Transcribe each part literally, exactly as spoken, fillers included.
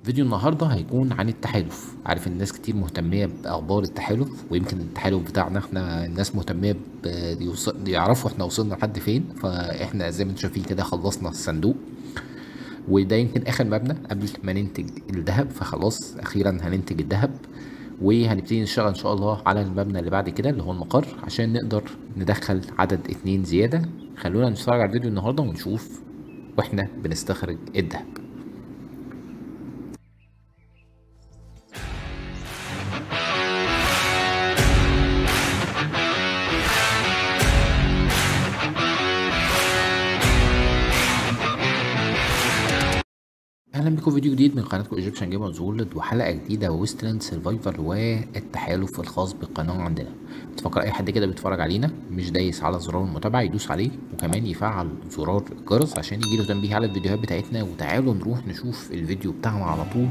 فيديو النهارده هيكون عن التحالف. عارف الناس كتير مهتمية بأخبار التحالف، ويمكن التحالف بتاعنا احنا الناس مهتمية ب- يوص- يعرفوا احنا وصلنا لحد فين. فاحنا زي ما انتم شايفين كده خلصنا الصندوق، وده يمكن آخر مبنى قبل ما ننتج الذهب. فخلاص أخيرا هننتج الذهب، وهنبتدي نشتغل إن شاء الله على المبنى اللي بعد كده اللي هو المقر، عشان نقدر ندخل عدد اتنين زيادة. خلونا نتفرج على الفيديو النهارده ونشوف واحنا بنستخرج الذهب. اهلا بكم في فيديو جديد من قناتكم ايجيبشن جيمرز وورلد، وحلقه جديده ويسترن سرفايفر والتحالف الخاص بالقناه عندنا. بتفكر اي حد كده بيتفرج علينا مش دايس على زرار المتابعه يدوس عليه، وكمان يفعل زرار الجرس عشان يجيله تنبيه على الفيديوهات بتاعتنا. وتعالوا نروح نشوف الفيديو بتاعنا على طول.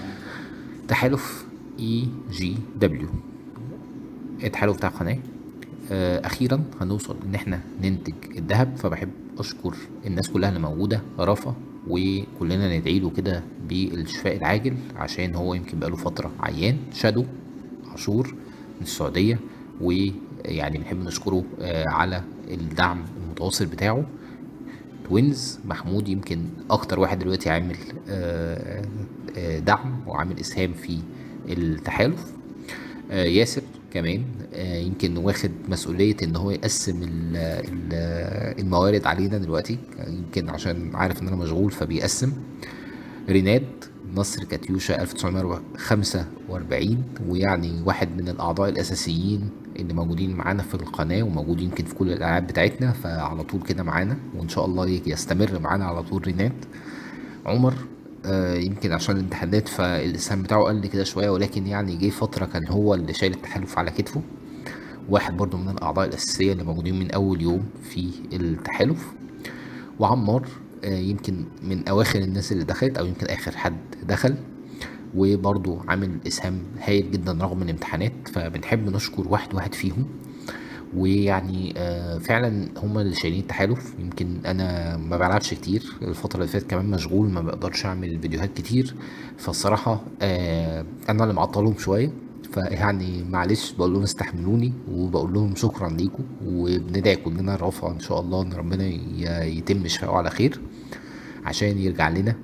تحالف اي جي دبليو، التحالف بتاع القناه. آه، اخيرا هنوصل ان احنا ننتج الذهب. فبحب اشكر الناس كلها اللي موجوده، رافا، وكلنا ندعي له كده بالشفاء العاجل عشان هو يمكن بقاله فتره عيان. شادو عاشور من السعوديه، ويعني بنحب نشكره آه، على الدعم المتواصل بتاعه. توينز محمود يمكن اكتر واحد دلوقتي عامل آه، آه، دعم وعامل اسهام في التحالف. آه، ياسر كمان آه، يمكن واخد مسؤولية ان هو يقسم ال- ال- الموارد علينا دلوقتي، يمكن عشان عارف ان انا مشغول فبيقسم. ريناد نصر كاتيوشا ألف وتسعمية وخمسة وأربعين، ويعني واحد من الاعضاء الاساسيين اللي موجودين معانا في القناة، وموجود يمكن في كل الالعاب بتاعتنا، فعلى طول كده معانا وان شاء الله يستمر معانا على طول. ريناد عمر آه، يمكن عشان الامتحانات فالاسهام بتاعه قل كده شويه، ولكن يعني جه فتره كان هو اللي شايل التحالف على كتفه. واحد برضو من الاعضاء الاساسيه اللي موجودين من اول يوم في التحالف. وعمار آه، يمكن من اواخر الناس اللي دخلت، او يمكن اخر حد دخل، وبرضو عامل اسهام هايل جدا رغم الامتحانات. فبنحب نشكر واحد واحد فيهم. ويعني آه، فعلا هما اللي شايلين التحالف. يمكن انا ما بلعبش كتير الفتره اللي فاتت، كمان مشغول ما بقدرش اعمل فيديوهات كتير. فالصراحه آه، انا اللي معطلهم شويه. فيعني معلش بقول لهم استحملوني، وبقول لهم شكرا ليكم، وبندعي كلنا رافع ان شاء الله ان ربنا ي- يتم شفاعه على خير عشان يرجع لنا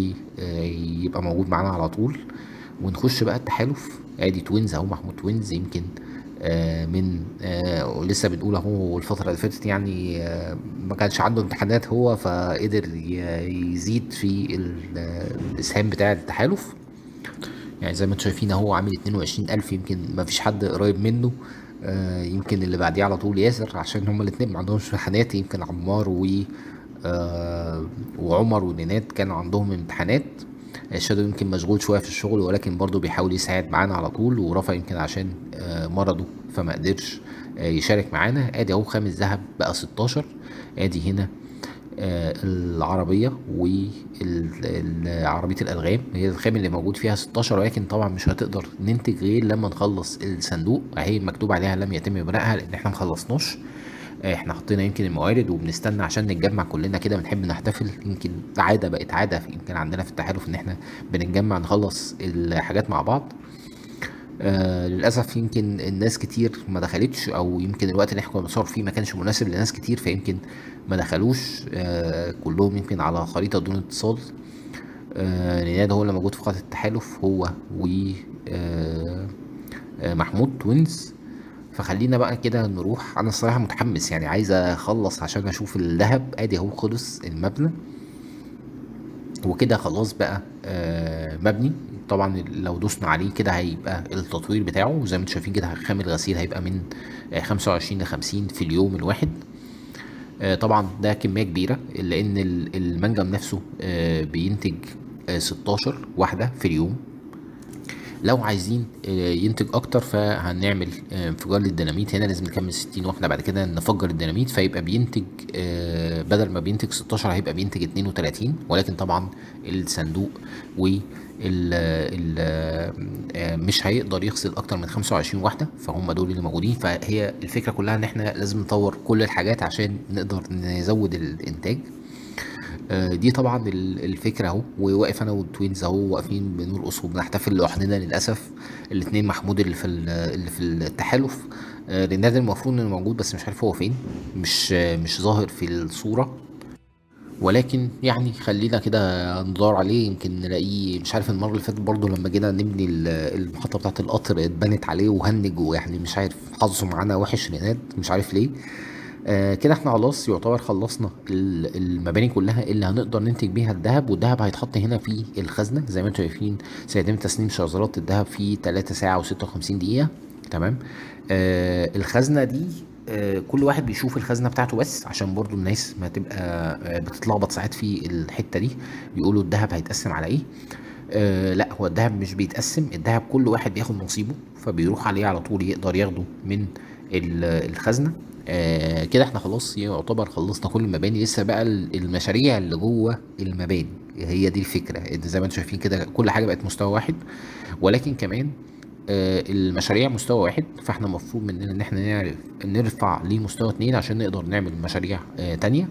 ويبقى موجود معانا على طول. ونخش بقى التحالف. ادي توينز اهو، محمود توينز يمكن آه من آه ولسه بنقول اهو الفترة اللي فاتت يعني آه ما كانش عنده امتحانات هو، فقدر ي- يزيد في ال- آه، الاسهام بتاع التحالف. يعني زي ما انتم شايفين اهو عامل اتنين وعشرين ألف، يمكن ما فيش حد قريب منه. آه يمكن اللي بعديه على طول ياسر، عشان هما الاتنين ما عندهمش امتحانات. يمكن عمار و آه وعمر ونينات كانوا عندهم امتحانات. شادو يمكن مشغول شويه في الشغل، ولكن برضه بيحاول يساعد معانا على طول. ورفع يمكن عشان آه مرضه فما قدرش آه يشارك معانا. ادي اهو خامس ذهب بقى ستاشر. ادي هنا آه العربيه وعربيه الالغام، هي الخام اللي موجود فيها ستاشر، ولكن طبعا مش هتقدر ننتج غير لما نخلص الصندوق. اهي مكتوب عليها لم يتم بنائها لان احنا مخلصناش. آه، احنا حطينا يمكن الموارد وبنستنى عشان نتجمع كلنا كده، بنحب نحتفل. يمكن عاده بقت عاده في يمكن عندنا في التحالف ان احنا بنتجمع نخلص الحاجات مع بعض. آه للاسف يمكن الناس كتير ما دخلتش، او يمكن الوقت اللي احنا كنا بنصور فيه ما كانش مناسب لناس كتير، فيمكن ما دخلوش آه كلهم يمكن على خريطه دون اتصال. آه نياد هو اللي موجود في قاعه التحالف، هو و آه آه، محمود توينز. فخلينا بقى كده نروح. انا الصراحه متحمس يعني، عايز اخلص عشان اشوف الذهب. ادي اهو خلص المبنى وكده خلاص بقى آه مبني. طبعا لو دوسنا عليه كده هيبقى التطوير بتاعه زي ما انتم شايفين كده. خام الغسيل هيبقى من آه خمسة وعشرين ل خمسين في اليوم الواحد. آه طبعا ده كميه كبيره لان ال- المنجم نفسه آه بينتج آه ستاشر واحده في اليوم. لو عايزين آه، ينتج اكتر فهنعمل آه، انفجار للديناميت. هنا لازم نكمل ستين واحده، بعد كده نفجر الديناميت فيبقى بينتج آه، بدل ما بينتج ستاشر هيبقى بينتج اتنين وتلاتين. ولكن طبعا الصندوق و ال ال آه، مش هيقدر يغسل اكتر من خمسة وعشرين واحده، فهم دول اللي موجودين. فهي الفكره كلها ان احنا لازم نطور كل الحاجات عشان نقدر نزود الانتاج. آه، دي طبعا ال- الفكره اهو، وواقف انا والتوينز اهو واقفين بنرقص وبنحتفل لوحدنا للاسف. الاتنين محمود اللي في ال- اللي في التحالف. آه، ريناد المفروض انه موجود بس مش عارف هو فين، مش آه، مش ظاهر في الصوره. ولكن يعني خلينا كده ندور عليه يمكن نلاقيه. مش عارف المره اللي فاتت برضه لما جينا نبني ال- المحطه بتاعه القطر اتبنت عليه وهنج، ويعني مش عارف حظه معانا وحش ريناد، مش عارف ليه. آه كده احنا خلاص يعتبر خلصنا ال- المباني كلها اللي هنقدر ننتج بيها الذهب، والذهب هيتحط هنا في الخزنه زي ما انتم شايفين. سيتم تسليم شذرات الذهب في ثلاثة ساعة و56 دقيقه. تمام. آه الخزنه دي، آه كل واحد بيشوف الخزنه بتاعته بس عشان برضو الناس ما تبقى آه بتتلخبط ساعات في الحته دي، بيقولوا الذهب هيتقسم على ايه. آه لا، هو الذهب مش بيتقسم، الذهب كل واحد بياخد نصيبه فبيروح عليه على طول يقدر ياخده من ال- الخزنة. آه كده احنا خلاص يعتبر خلصنا كل المباني. لسه بقى ال- المشاريع اللي جوه المباني، هي دي الفكرة، ان زي ما انتم شايفين كده كل حاجة بقت مستوى واحد. ولكن كمان آه المشاريع مستوى واحد، فاحنا المفروض مننا ان احنا نعرف نرفع لمستوى اتنين عشان نقدر نعمل مشاريع آه تانية.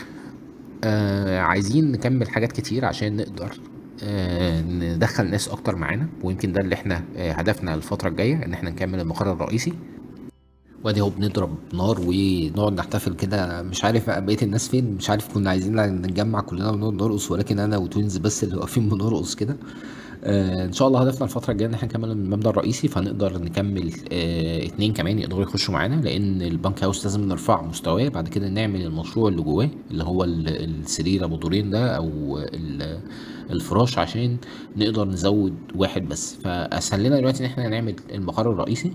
آه عايزين نكمل حاجات كتير عشان نقدر آه ندخل ناس اكتر معانا، ويمكن ده اللي احنا آه هدفنا الفترة الجاية، ان احنا نكمل المقر الرئيسي. وادي اهو بنضرب نار ونقعد نحتفل كده. مش عارف بقى بقية الناس فين، مش عارف كنا عايزين نتجمع كلنا ونقعد نرقص، ولكن انا وتوينز بس اللي واقفين بنرقص كده. آه ان شاء الله هدفنا الفترة الجاية ان احنا نكمل المبنى الرئيسي، فنقدر نكمل آه اتنين كمان يقدروا يخشوا معانا، لان البنك هاوس لازم نرفع مستواه بعد كده نعمل المشروع اللي جواه اللي هو ال- السرير ابو دورين ده، او ال- الفراش، عشان نقدر نزود واحد بس. فاسهل لنا دلوقتي ان احنا نعمل المقر الرئيسي.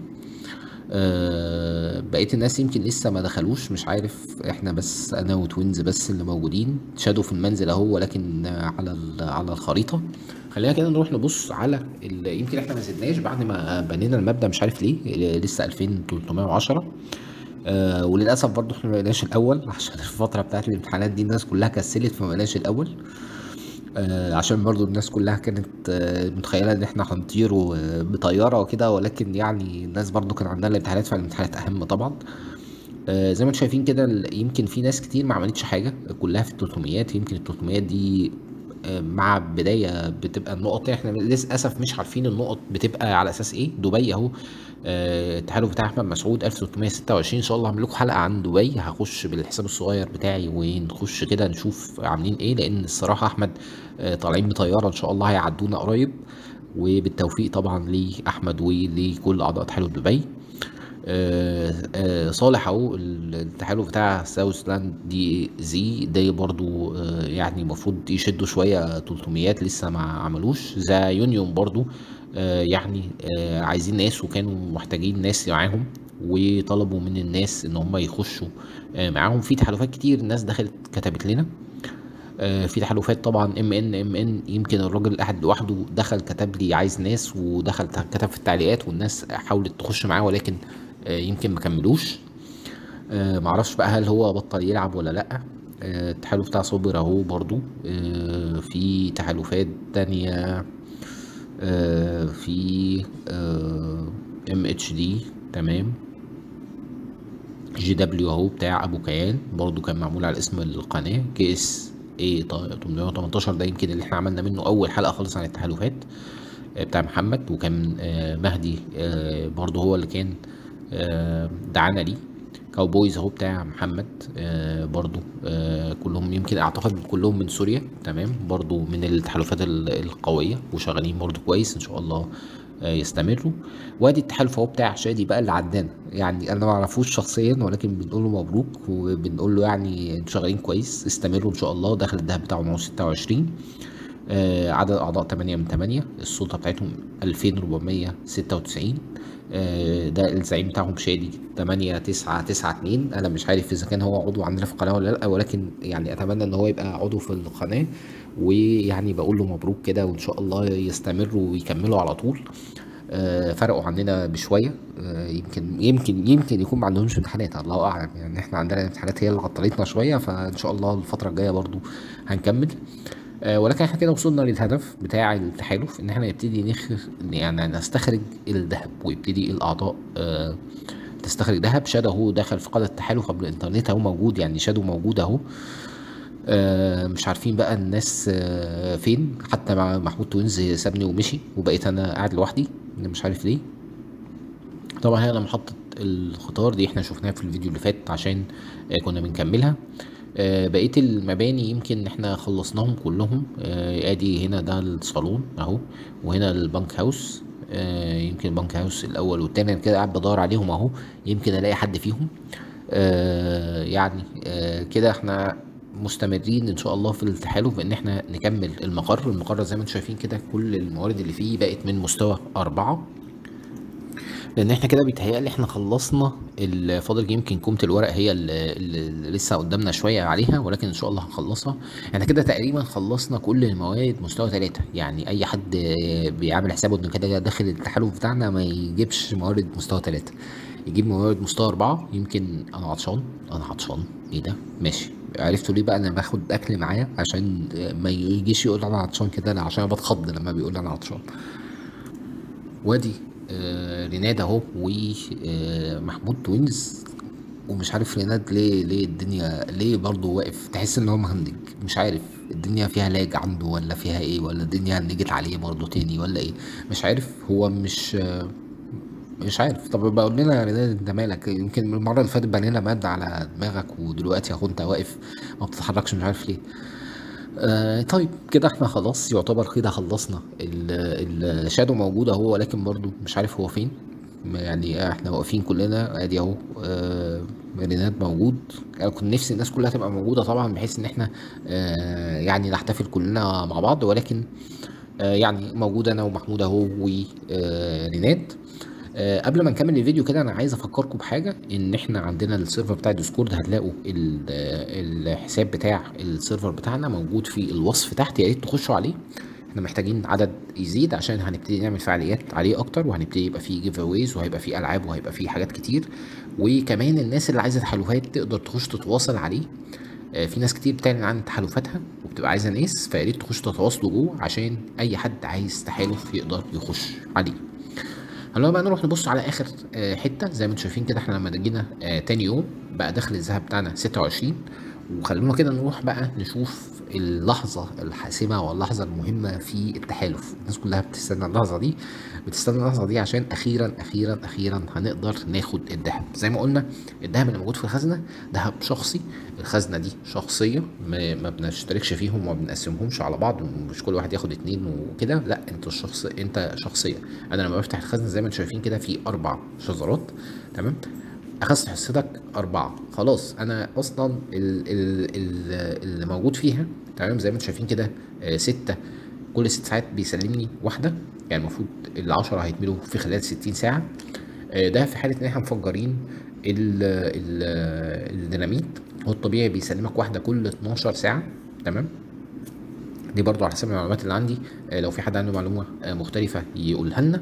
آه، بقية الناس يمكن لسه ما دخلوش، مش عارف، احنا بس انا وتوينز بس اللي موجودين. شادو في المنزل اهو، ولكن آه، على ال- على الخريطة. خلينا كده نروح نبص على ال... يمكن احنا ما زدناش بعد ما بنينا المبنى، مش عارف ليه لسه ألفين وتلتمية وعشرة. آه وللاسف برضو احنا ما بقيناش الاول عشان الفترة بتاعت الامتحانات دي الناس كلها كسلت فما بقيناش الاول. آه عشان برضو الناس كلها كانت آه متخيلة ان احنا هنطير و- بطيارة وكده، ولكن يعني الناس برضو كان عندها الامتحانات، فالامتحانات اهم طبعا. آه زي ما انتم شايفين كده ال- يمكن في ناس كتير ما عملتش حاجة، كلها في التلتميات. يمكن التلتميات دي آه، مع بداية بتبقى النقط، احنا للأسف مش عارفين النقط بتبقى على أساس ايه. دبي اهو، آه، التحالف بتاع أحمد مسعود ألف وتلتمية وستة وعشرين. إن شاء الله هعمل لكم حلقة عن دبي، هخش بالحساب الصغير بتاعي ونخش كده نشوف عاملين ايه، لأن الصراحة أحمد آه، طالعين بطيارة إن شاء الله هيعدونا قريب. وبالتوفيق طبعا لأحمد ولكل أعضاء تحالف دبي. آه، آه، صالح اهو التحالف بتاع ساوث لاند دي زي ده برضو آه، يعني المفروض يشدوا شوية تلتميات لسه ما عملوش. ذا يونيون برضو آه، يعني آه، عايزين ناس وكانوا محتاجين ناس معاهم، وطلبوا من الناس ان هم يخشوا آه، معاهم. في تحالفات كتير الناس دخلت كتبت لنا. آه، في تحالفات طبعا ام ان ام ان يمكن الراجل الاحد لوحده دخل كتب لي عايز ناس، ودخل كتب في التعليقات والناس حاولت تخش معاه، ولكن آه، يمكن ما كملوش. آه، معرفش بقى هل هو بطل يلعب ولا لا. آه، التحالف بتاع صابر اهو برضو. آه، في تحالفات تانية. آه، في ام اتش دي. تمام. جي دبليو اهو بتاع ابو كيان برضو كان معمول على اسم القناه. كي اس اي تمنمية وتمنتاشر ده يمكن اللي احنا عملنا منه اول حلقه خالص عن التحالفات آه، بتاع محمد. وكان آه، مهدي آه، برضو هو اللي كان آه، دعانا ليه. كاوبويز اهو بتاع محمد آه، برضو آه، كلهم يمكن اعتقد كلهم من سوريا. تمام. برضو من التحالفات ال- القويه وشغالين برضو كويس ان شاء الله آه، يستمروا. وادي التحالف اهو بتاع شادي بقى اللي عدانا، يعني انا ما اعرفوش شخصيا ولكن بنقول له مبروك، وبنقول له يعني انتوا شغالين كويس استمروا ان شاء الله. داخل الدهب بتاعه معه ستة وعشرين. آه عدد اعضاء تمانية من تمانية. السلطه بتاعتهم ألفين وأربعمية وستة وتسعين. آه ده الزعيم بتاعهم شادي تمانية تسعة تسعة اتنين. انا مش عارف اذا كان هو عضو عندنا في القناه ولا لا، ولكن يعني اتمنى ان هو يبقى عضو في القناه. ويعني بقول له مبروك كده، وان شاء الله يستمروا ويكملوا على طول. آه، فرقوا عننا بشويه. آه، يمكن يمكن يمكن يكون ما عندهمش امتحانات، الله اعلم. يعني احنا عندنا الامتحانات هي اللي عطلتنا شويه، فان شاء الله الفتره الجايه برضو هنكمل. آه، ولكن احنا كده وصلنا للهدف بتاع التحالف، ان احنا نبتدي نخ يعني نستخرج الذهب، ويبتدي الاعضاء آه، تستخرج ذهب. شادو اهو دخل في قاعده التحالف قبل الانترنت اهو موجود، يعني شادو موجود اهو. آه مش عارفين بقى الناس آه فين، حتى مع محمود توينز سابني ومشي وبقيت انا قاعد لوحدي، أنا مش عارف ليه. طبعا هنا محطة القطار دي احنا شفناها في الفيديو اللي فات عشان آه كنا بنكملها. آه بقية المباني يمكن احنا خلصناهم كلهم. آه ادي هنا ده الصالون اهو، وهنا البنك هاوس. آه يمكن البنك هاوس الاول والتاني انا كده قاعد بدور عليهم اهو، يمكن الاقي حد فيهم. آه يعني آه كده احنا مستمرين ان شاء الله في التحالف بان احنا نكمل المقر. المقر زي ما انتم شايفين كده كل الموارد اللي فيه بقت من مستوى أربعة، لان احنا كده بيتهيألي احنا خلصنا. الفاضل يمكن كومة الورق هي اللي, اللي لسه قدامنا شوية عليها، ولكن ان شاء الله هنخلصها. احنا كده تقريبا خلصنا كل المواد مستوى ثلاثة. يعني اي حد بيعمل حسابه انه كده داخل التحالف بتاعنا ما يجيبش موارد مستوى ثلاثة، يجيب موارد مستوى أربعة. يمكن انا عطشان، انا عطشان ايه ده؟ ماشي، عرفتوا ليه بقى انا باخد اكل معايا عشان ما يجيش يقول انا عطشان كده، لا عشان انا بتخض لما بيقول انا عطشان. وادي آه ريناد اهو ومحمود توينز. ومش عارف ريناد ليه ليه الدنيا ليه برضه واقف، تحس ان هو مهنج، مش عارف الدنيا فيها لاج عنده ولا فيها ايه، ولا الدنيا نجت عليه برضه تاني ولا ايه، مش عارف. هو مش آه مش عارف. طب بقول لنا يا ريناد انت مالك؟ يمكن المره اللي فاتت بنينا ماد على دماغك، ودلوقتي اهو انت واقف ما بتتحركش، مش عارف ليه. آه طيب كده احنا خلاص يعتبر كده خلصنا. الشادو موجود اهو، ولكن برضو مش عارف هو فين. يعني احنا واقفين كلنا ادي اهو. آه ريناد موجود. انا كنت نفسي الناس كلها تبقى موجوده طبعا، بحيث ان احنا آه يعني نحتفل كلنا مع بعض، ولكن آه يعني موجود انا ومحمود اهو وريناد. آه قبل ما نكمل الفيديو كده انا عايز افكركم بحاجه، ان احنا عندنا السيرفر بتاع الديسكورد، هتلاقوا ال- آه، الحساب بتاع السيرفر بتاعنا موجود في الوصف تحت، يا ريت تخشوا عليه. احنا محتاجين عدد يزيد عشان هنبتدي نعمل فعاليات عليه اكتر، وهنبتدي يبقى فيه جيف اويز، وهيبقى فيه العاب، وهيبقى فيه حاجات كتير. وكمان الناس اللي عايزه تحالفات تقدر تخش تتواصل عليه. آه، في ناس كتير بتعلن عن تحالفاتها وبتبقى عايزه ناس، فيا ريت تخشوا تتواصلوا جوه عشان اي حد عايز تحالف يقدر يخش عليه. هنبقى بقى نروح نبص على اخر آه، حته. زي ما انتم شايفين كده احنا لما جينا آه، تاني يوم بقى دخل الذهب بتاعنا ستة وعشرين. وخلونا كده نروح بقى نشوف اللحظه الحاسمه واللحظه المهمه في التحالف. الناس كلها بتستنى اللحظه دي، بتستنى اللحظه دي عشان اخيرا اخيرا اخيرا هنقدر ناخد الذهب. زي ما قلنا الذهب اللي موجود في الخزنه ذهب شخصي. الخزنه دي شخصيه، ما, ما بنشتركش فيهم وما بنقسمهمش على بعض، مش كل واحد ياخد اتنين وكده، لا انت الشخص انت شخصيه. انا لما بفتح الخزنه زي ما انتم شايفين كده في اربع شذرات، تمام؟ اخذت حصتك اربعه، خلاص انا اصلا ال- ال- ال- اللي موجود فيها، تمام؟ زي ما انتم شايفين كده آه، ستة، كل ست ساعات بيسلمني واحده. يعني المفروض العشرة هيتملوا في خلال ستين ساعه. آه، ده في حاله ان احنا مفجرين ال- ال- الديناميت. هو الطبيعي بيسلمك واحده كل اتناشر ساعه، تمام؟ دي برضو على حسب المعلومات اللي عندي. آه، لو في حد عنده معلومه آه، مختلفه يقولها لنا.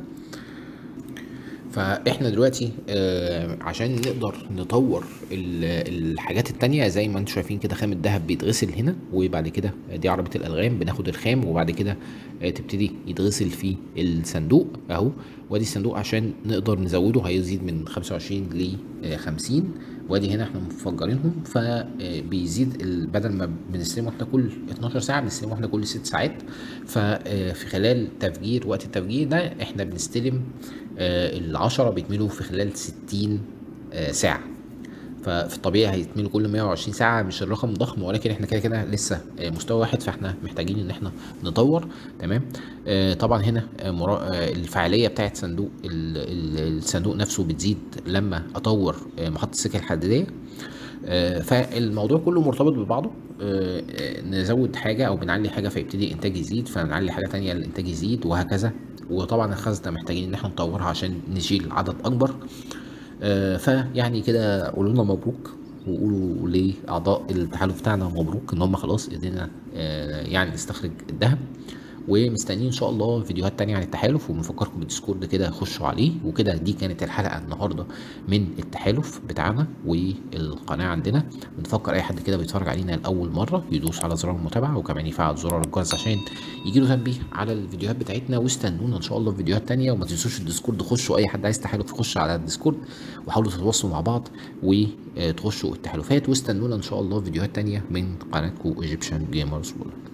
فاحنا دلوقتي آه عشان نقدر نطور ال- الحاجات التانية، زي ما انتم شايفين كده خام الذهب بيتغسل هنا، وبعد كده دي عربية الألغام بناخد الخام، وبعد كده آه تبتدي يتغسل في الصندوق اهو. وادي الصندوق عشان نقدر نزوده هيزيد من خمسة وعشرين ل خمسين. وادي هنا احنا مفجرينهم، فبيزيد ال- بدل ما بنستلمه احنا كل اتناشر ساعة بنستلمه احنا كل ست ساعات. ففي خلال تفجير وقت التفجير ده احنا بنستلم آه، العشرة بيتملوا في خلال ستين آه، ساعة. ففي الطبيعي هيتملوا كل مية وعشرين ساعة، مش الرقم ضخم، ولكن احنا كده كده لسه آه، مستوى واحد، فاحنا محتاجين ان احنا نطور، تمام؟ آه، طبعا هنا آه، مرا- آه، الفعالية بتاعت صندوق ال- ال- الصندوق نفسه بتزيد لما اطور آه، محطة السكة الحديدية. آه، فالموضوع كله مرتبط ببعضه. آه، آه، نزود حاجة أو بنعلي حاجة فيبتدي الإنتاج يزيد، فنعلي حاجة تانية الإنتاج يزيد، وهكذا. وطبعا الخزنة محتاجين إن احنا نطورها عشان نشيل عدد أكبر. آه، فيعني كده قولوا لنا مبروك، وقولوا لأعضاء التحالف بتاعنا مبروك إن هم خلاص قدرنا آه، يعني نستخرج الذهب. ومستنيين ان شاء الله فيديوهات تانية عن التحالف، وبنفكركم بالديسكورد كده خشوا عليه. وكده دي كانت الحلقه النهارده من التحالف بتاعنا والقناه عندنا. بنفكر اي حد كده بيتفرج علينا لاول مره يدوس على زرار المتابعه، وكمان يفعل زرار الجرس عشان يجيله تنبيه على الفيديوهات بتاعتنا. واستنونا ان شاء الله في فيديوهات تانية. وما تنسوش الديسكورد، خشوا اي حد عايز تحالف يخش على الديسكورد وحاولوا تتواصلوا مع بعض وتخشوا التحالفات. واستنونا ان شاء الله في فيديوهات تانية من قناتكم ايجيبشن جيمرز وورلد.